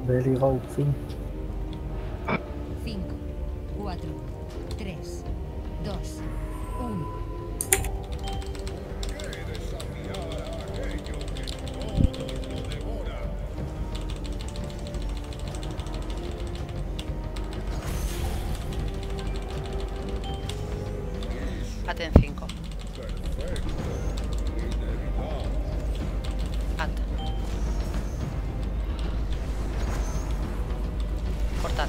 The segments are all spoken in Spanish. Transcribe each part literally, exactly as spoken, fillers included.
Ready, go, fin. cinco, cuatro, tres, dos, uno. Ate en cinco. Ate. Cortad.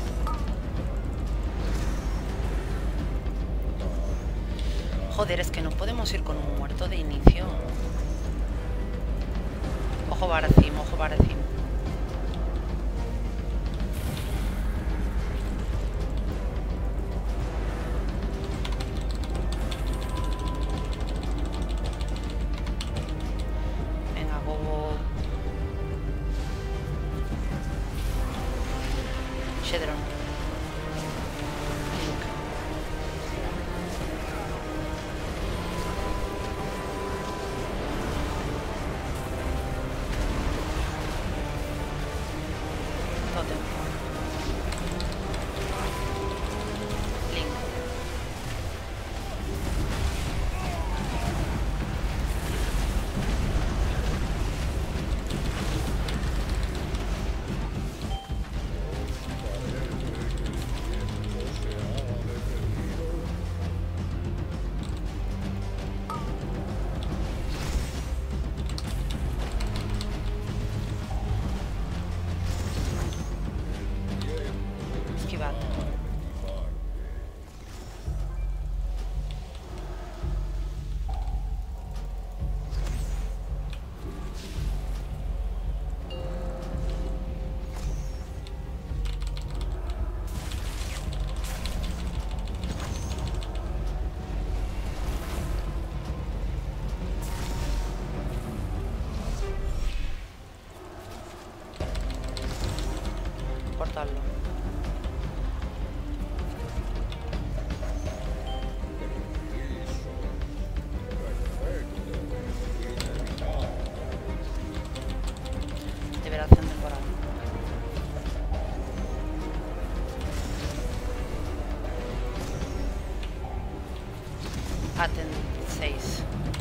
Joder, es que no podemos ir con un muerto de inicio. Ojo Baracim, ojo Baracim. Venga, Bobo. Shedron. Link. Totem. Link. Esquivad. Cortadlo. Liberación temporal. Aten seis.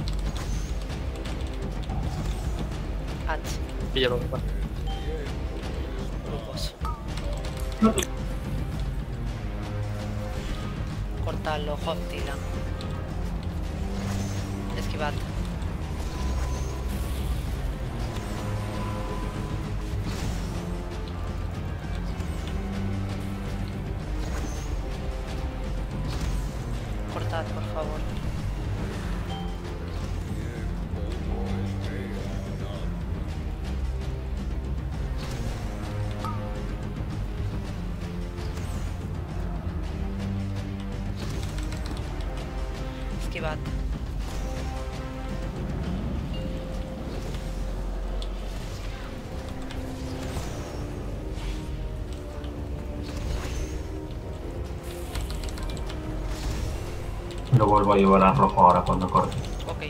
At. Pilla lo que pasa. Grupos. Cortadlo, Hostila. Esquivad. Cortad, por favor. Esquivad. Lo vuelvo a llevar a rojo ahora cuando corte. Ok.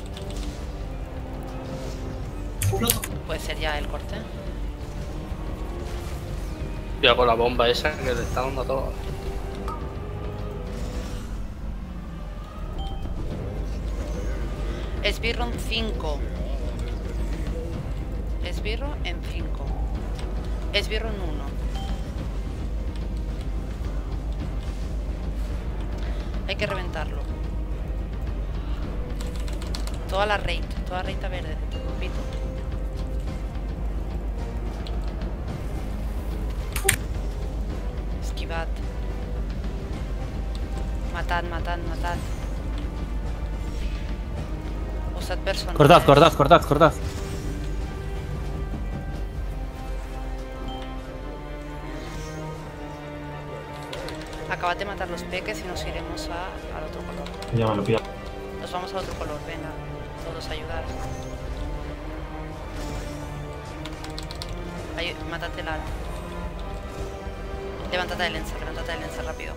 Puede ser ya el corte. Cuidado con la bomba esa que le está dando a todo. Esbirro en cinco. Esbirro en cinco. Esbirro en uno. Hay que reventarlo. Toda la raid, toda reita verde, grupito. Esquivad. Matad, matad, matad. Usad personas. Cortad, cortad, cortad, cortad. Acabad de matar los peques y nos iremos a, al otro color. Ya me lo pido. Nos vamos a otro color, venga. Todos a ayudar. Ay, mátate la... Levántate de lenza, levántate de lenza rápido.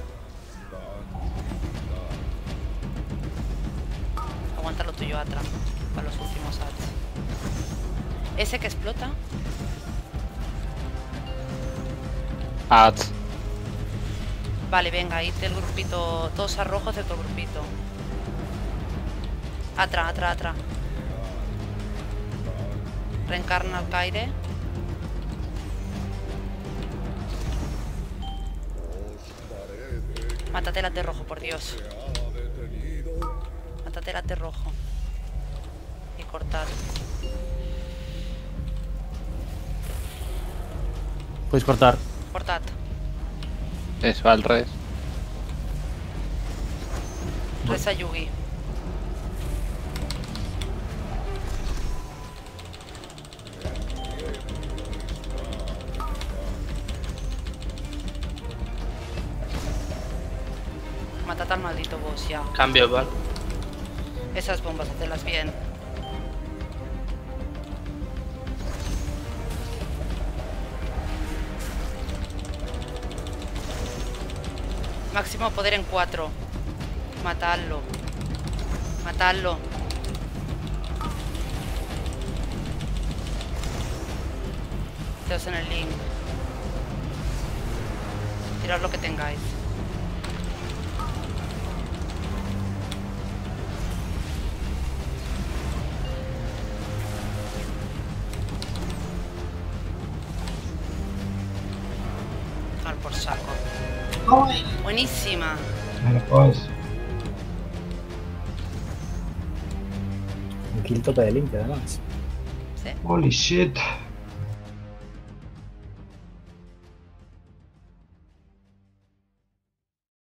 Aguanta lo tuyo, Atra, para los últimos ads. Ese que explota. Ads. Vale, venga, id el grupito. Todos a rojo excepto el grupito. Atrás, atrás, atrás. Reencarna al Caire. Mátate las de rojo, por Dios. Mátate las de rojo. Y cortad. Podéis cortar. Cortad. Eso, al res. Reza Yugi. Matad al maldito boss ya. Cambio, vale. Esas bombas, hacerlas bien. Máximo poder en cuatro. Matadlo. Matadlo. Meteos en el link. Tirad lo que tengáis. Al por saco. Buenísima. Mira, pues. Un kill tope de limpio, además. Sí. Holy shit.